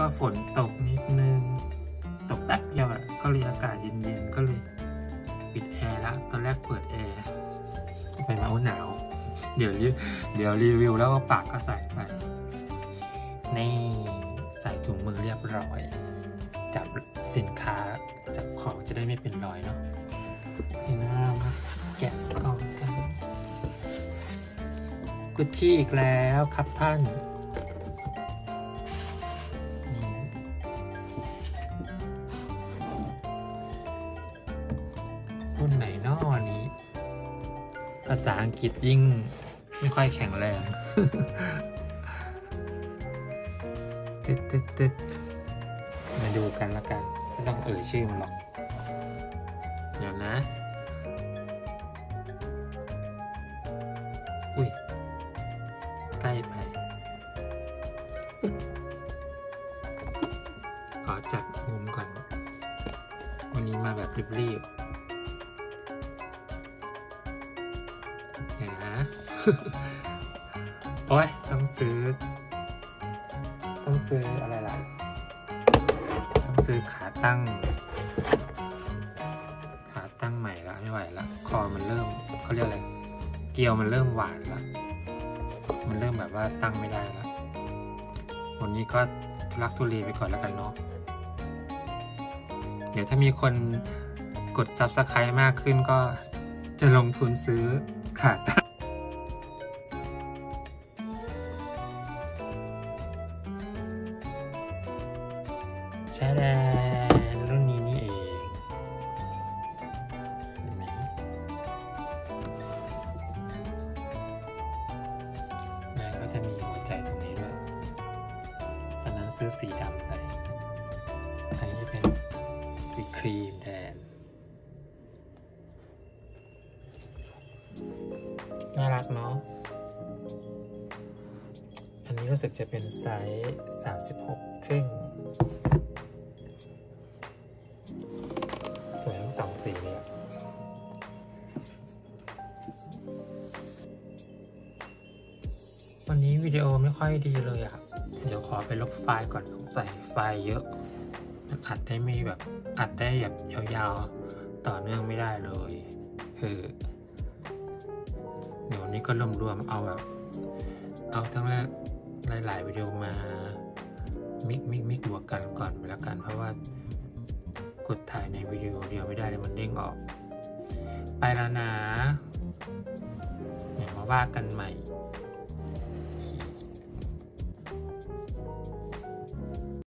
ฝนตกนิดนึงตกแป๊บเดียวอ่ะก็เลยอากาศเย็นๆก็เลยปิดแอร์ละตอนแรกเปิดแอร์ไปมาหนาวเดี๋ยวรีวิวแล้วก็ปากก็ใส่ไปนี่ใส่ถุงมือเรียบร้อยจับสินค้าจับของจะได้ไม่เป็นรอยเนาะนี่นะมาแกะกล่องกันกุชชี่อีกแล้วครับท่านรุ่นไหนนอนี้ภาษาอังกฤษยิ่งไม่ค่อยแข็งแรงตึ๊ดมาดูกันละกันไม่ต้องชื่อมันหรอกเดี๋ยวนะอุ้ยใกล้ไปขอจัดมุมก่อนวันนี้มาแบบรีบๆเห็นนะ โอ้ยต้องซื้ออะไรล่ะต้องซื้อขาตั้งใหม่ละไม่ไหวละคอมันเริ่มเขาเรียกอะไรเกลียวมันเริ่มหวานละมันเริ่มแบบว่าตั้งไม่ได้ละวันนี้ก็รักทุเรศไปก่อนแล้วกันเนาะเดี๋ยวถ้ามีคนกด Subscribe มากขึ้นก็จะลงทุนซื้อขาตั้งใช่แล้วรุ่นนี้นี่เองเห็นไหมแล้วก็จะมีหัวใจตรงนี้ด้วยตอนนั้นซื้อสีดำไปอันนี้เป็นสีครีมแทนน่ารักเนาะอันนี้รู้สึกจะเป็นไซส์36 ครึ่งสวยทั้ง2 สีเลยวันนี้วิดีโอไม่ค่อยดีเลยอ่ะเดี๋ยวขอไปลบไฟล์ก่อนสงสัยไฟล์เยอะอัดได้ไม่แบบอัดได้แบบยาวๆต่อเนื่องไม่ได้เลยเดี๋ยวนี้ก็รวมๆเอาแบบเอาทั้งหลายวิดีโอมามิกบวกกันก่อนไปแล้วกันเพราะว่ากดถ่ายในวิดีโอเดียวไม่ได้เลยมันเด้งออกไปแล้วนะเดี๋ยวมาว่ากันใหม่